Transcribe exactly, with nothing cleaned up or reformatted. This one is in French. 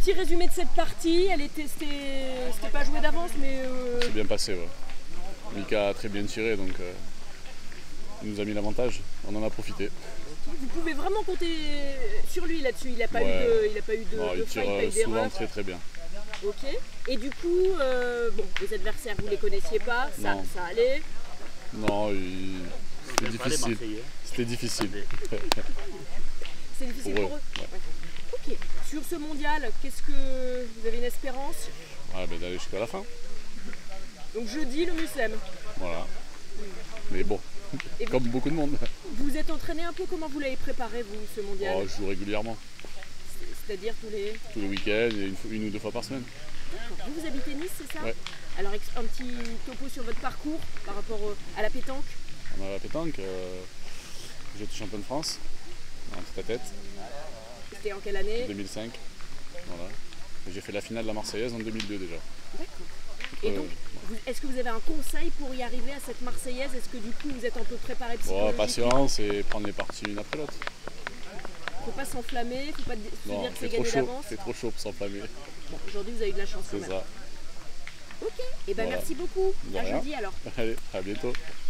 petit résumé de cette partie, elle était, c'était, c'était pas joué d'avance, mais... Euh... C'est bien passé, ouais. Mika a très bien tiré, donc euh, il nous a mis l'avantage, on en a profité. Vous pouvez vraiment compter sur lui là-dessus, il n'a pas, ouais. eu de, il a pas eu de, non, de il faille, tire pas eu souvent d'erreur. très très bien. Ok, et du coup, euh, bon, les adversaires vous les connaissiez pas, ça, ça allait? Non, il... c'était difficile. C'était difficile. C'est difficile pour eux, pour eux. Ouais. Ok, sur ce mondial, qu'est-ce que vous avez une espérance? Ouais, ben d'aller jusqu'à la fin. Donc jeudi, le Mucem. Voilà. Mais bon, et comme vous, beaucoup de monde. Vous êtes entraîné un peu, comment vous l'avez préparé, vous, ce mondial? Oh, je joue régulièrement. C'est-à-dire tous les... Tous les week-ends et une, une ou deux fois par semaine. D'accord. Vous, vous habitez Nice, c'est ça? Ouais. Alors un petit topo sur votre parcours par rapport à la pétanque. On a la pétanque, euh, j'étais champion de France, en tête à tête. C'était en quelle année? deux mille cinq. Voilà. J'ai fait la finale de la Marseillaise en deux mille deux déjà. D'accord. Et donc, euh, est-ce que vous avez un conseil pour y arriver à cette Marseillaise? Est-ce que du coup vous êtes un peu préparé psychologiquement? Oh, patience et prendre les parties une après l'autre. Faut pas s'enflammer, faut pas se non, dire que c'est trop gagné chaud, d'avance. c'est trop chaud pour s'enflammer. Bon, aujourd'hui vous avez eu de la chance quand même. C'est ça. Ok, et ben voilà. merci beaucoup. De À rien. jeudi alors. Allez, à bientôt.